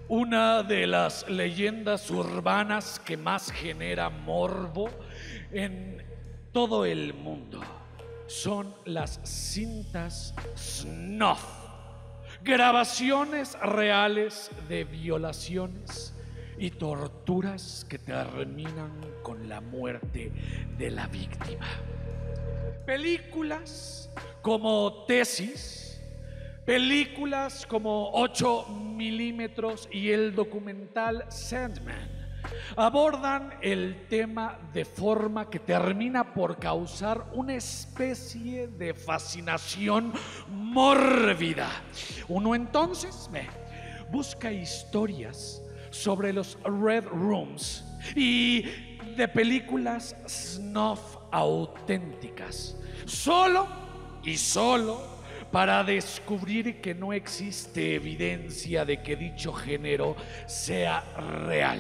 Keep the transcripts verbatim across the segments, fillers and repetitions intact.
Una de las leyendas urbanas que más genera morbo en todo el mundo son las cintas snuff, grabaciones reales de violaciones y torturas que terminan con la muerte de la víctima. Películas como Tesis, películas como ocho milímetros y el documental Sandman abordan el tema de forma que termina por causar una especie de fascinación mórbida. Uno entonces eh, busca historias sobre los Red Rooms y de películas snuff auténticas, solo y solo para descubrir que no existe evidencia de que dicho género sea real,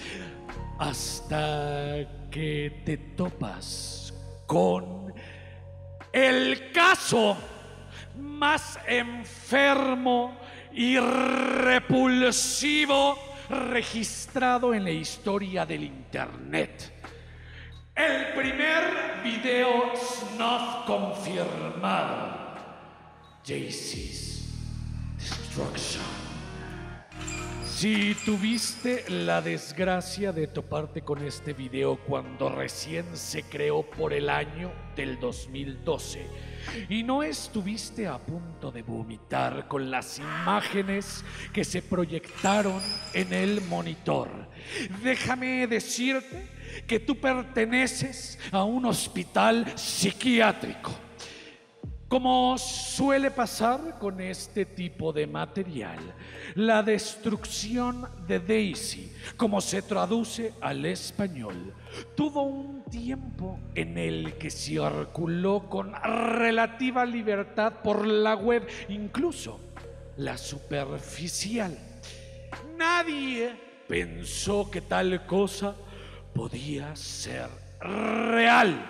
hasta que te topas con el caso más enfermo y repulsivo registrado en la historia del internet. El primer video snuff confirmado: Jaycee's Destruction. Si tuviste la desgracia de toparte con este video cuando recién se creó por el año del dos mil doce y no estuviste a punto de vomitar con las imágenes que se proyectaron en el monitor, déjame decirte que tú perteneces a un hospital psiquiátrico. Como suele pasar con este tipo de material, la destrucción de Daisy, como se traduce al español, tuvo un tiempo en el que circuló con relativa libertad por la web, incluso la superficial. Nadie pensó que tal cosa podía ser real.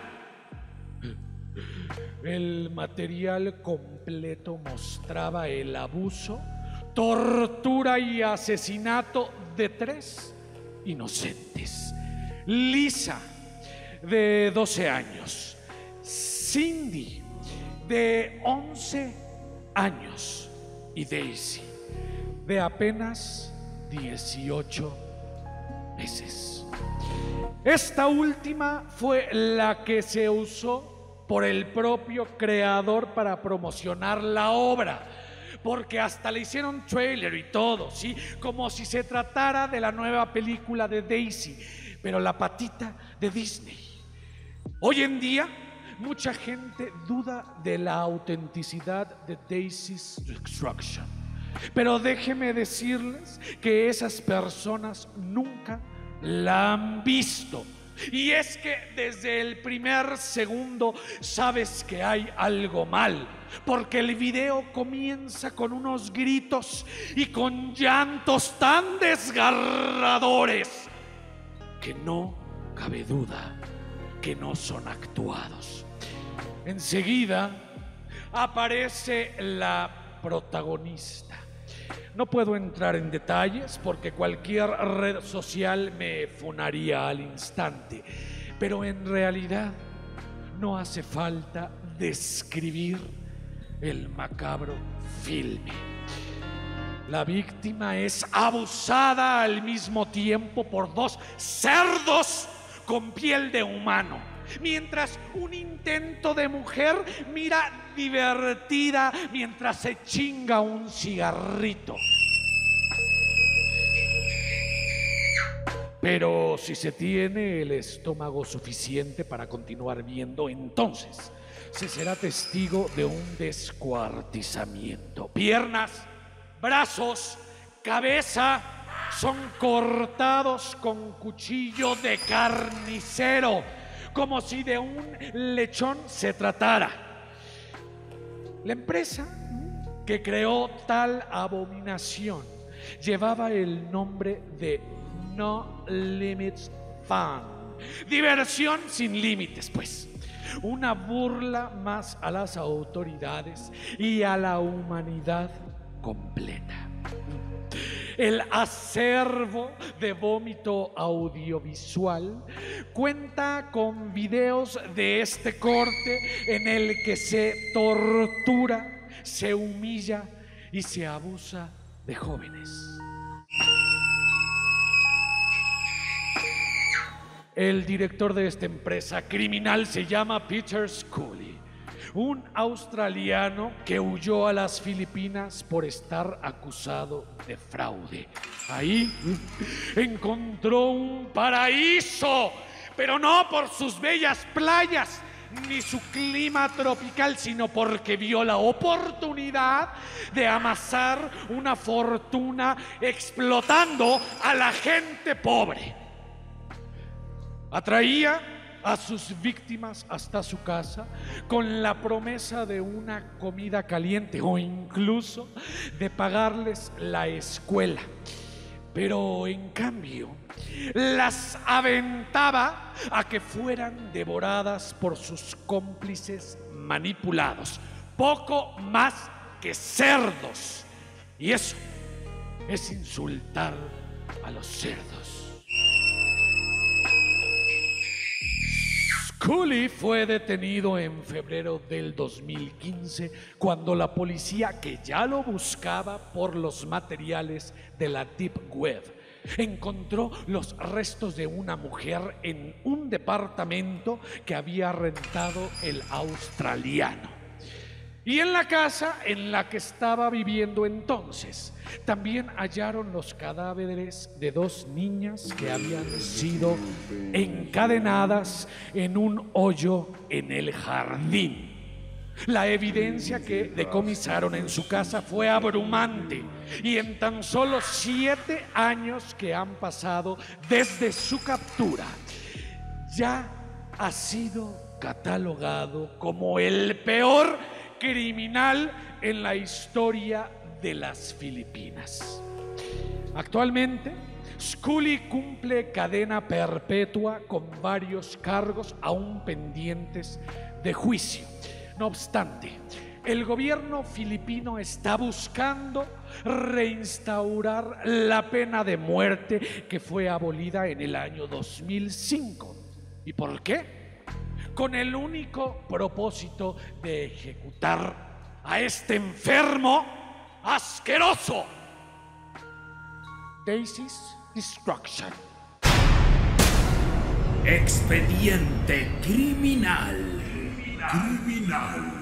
El material completo mostraba el abuso, tortura y asesinato de tres inocentes: Lisa, de doce años, Cindy, de once años, y Daisy, de apenas dieciocho meses. Esta última fue la que se usó por el propio creador para promocionar la obra, porque hasta le hicieron trailer y todo, ¿sí? Como si se tratara de la nueva película de Daisy, pero la patita de Disney. Hoy en día, mucha gente duda de la autenticidad de Daisy's Destruction, pero déjenme decirles que esas personas nunca la han visto. Y es que desde el primer segundo sabes que hay algo mal, porque el video comienza con unos gritos y con llantos tan desgarradores que no cabe duda que no son actuados. Enseguida aparece la protagonista. No puedo entrar en detalles porque cualquier red social me funaría al instante, pero en realidad no hace falta describir el macabro filme. La víctima es abusada al mismo tiempo por dos cerdos con piel de humano, mientras un intento de mujer mira divertida mientras se chinga un cigarrito. Pero si se tiene el estómago suficiente para continuar viendo, entonces se será testigo de un descuartizamiento. Piernas, brazos, cabeza son cortados con cuchillo de carnicero, como si de un lechón se tratara. La empresa que creó tal abominación llevaba el nombre de No Limits Fun, diversión sin límites, pues. Una burla más a las autoridades y a la humanidad completa. el acervo de vómito audiovisual cuenta con videos de este corte en el que se tortura, se humilla y se abusa de jóvenes. El director de esta empresa criminal se llama Peter Scully, un australiano que huyó a las Filipinas por estar acusado de fraude. Ahí encontró un paraíso, pero no por sus bellas playas ni su clima tropical, sino porque vio la oportunidad de amasar una fortuna explotando a la gente pobre. Atraía a sus víctimas hasta su casa con la promesa de una comida caliente o incluso de pagarles la escuela. Pero en cambio, las aventaba a que fueran devoradas por sus cómplices manipulados, poco más que cerdos. Y eso es insultar a los cerdos. Scully fue detenido en febrero del dos mil quince cuando la policía, que ya lo buscaba por los materiales de la Deep Web, encontró los restos de una mujer en un departamento que había rentado el australiano. Y en la casa en la que estaba viviendo entonces, también hallaron los cadáveres de dos niñas que habían sido encadenadas en un hoyo en el jardín. La evidencia que decomisaron en su casa fue abrumante, y en tan solo siete años que han pasado desde su captura, ya ha sido catalogado como el peor criminal en la historia de las Filipinas. Actualmente, Scully cumple cadena perpetua con varios cargos aún pendientes de juicio. No obstante, el gobierno filipino está buscando reinstaurar la pena de muerte que fue abolida en el año dos mil cinco. ¿Y por qué? Con el único propósito de ejecutar a este enfermo asqueroso. Daisy's Destruction. Expediente criminal. Criminal.